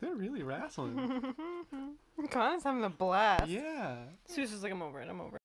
They're really wrestling. Connor's having a blast. Yeah. Sue's just like, I'm over it. I'm over it.